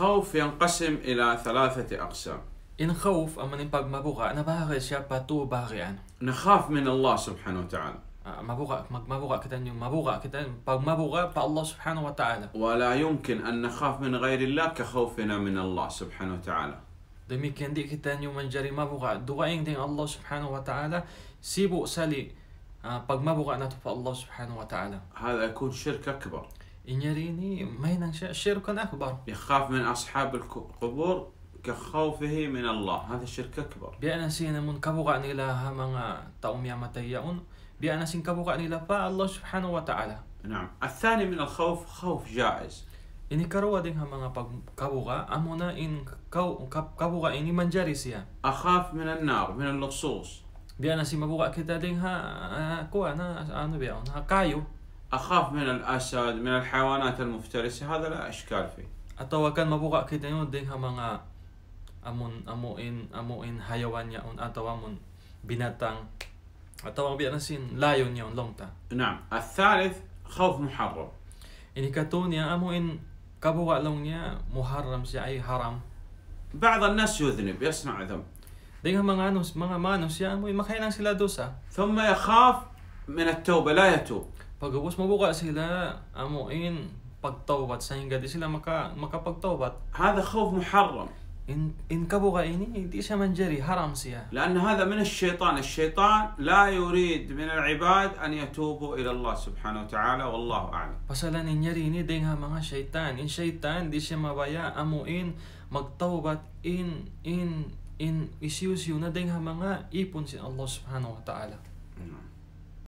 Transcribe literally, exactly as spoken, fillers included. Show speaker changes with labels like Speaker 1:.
Speaker 1: الخوف ينقسم إلى ثلاثة أقسام.
Speaker 2: In khawf amanin pag mabuka nabahagi siya pato bahagian.
Speaker 1: نخاف من الله سبحانه وتعالى.
Speaker 2: Mabuka magmabuka kita yung mabuka kita pag mabuka pa Allah subhanahu wa ta'ala.
Speaker 1: ولا يمكن أن نخاف من غير الله كخوفنا من الله سبحانه وتعالى.
Speaker 2: Demikian di kita yung manjari mabuka duwaing ding Allah subhanahu wa ta'ala sibu sali pag mabuka nato pa Allah subhanahu wa ta'ala.
Speaker 1: هذا يكون شرك أكبر.
Speaker 2: Inyarini may nang siya shirkan akbar.
Speaker 1: يخاف من أصحاب القبور كخوفه من الله، هذا شرك أكبر.
Speaker 2: Biya na sina mun kabuka nila ha mga taong yamatay yaon. Biya na sin kabuka nila pa Allah subhanahu wa ta'ala.
Speaker 1: نعم. الثاني من الخوف خوف جائز.
Speaker 2: Ini karuwa din ha mga pagkabuka amo na in kabuka ini manjari siya.
Speaker 1: أخاف من النار من اللصوص.
Speaker 2: Biya na si mabuka kita ding ha kuha na ano biya ha kayo.
Speaker 1: أخاف من الأسد من الحيوانات المفترسة، هذا لا إشكال فيه.
Speaker 2: Atawa kan mabuka kita yun ding ha mga amon amuin amuin hayawan yaon atawa mon binatang atawa biya na sin layon yaon longta.
Speaker 1: نعم. الثالث خوف محرم.
Speaker 2: Ini kato niya amuin kabuka long niya muharram siya ay haram.
Speaker 1: بعض الناس يذنب يصنع ذنب.
Speaker 2: Ding ha mga anos mga manos siya amuin makailang sila dosa.
Speaker 1: ثم يخاف من التوبة لا يتوب.
Speaker 2: Pagkabos mabuka sila amuin pagtawbat sa hingga di sila maka makapagtawbat.
Speaker 1: هذا خوف محرم.
Speaker 2: In in kabuka ini hindi siya manjari haram siya.
Speaker 1: لأن هذا من الشيطان، الشيطان لا يريد من العباد أن يتوبوا إلى الله سبحانه وتعالى، والله أعلم.
Speaker 2: Pasalan ninyari ini ding ha mga shaitan. In shaitan di siya mabaya amuin magtawbat in in in isius yun na ding ha mga ipon si Allah subhanahu wa ta'ala.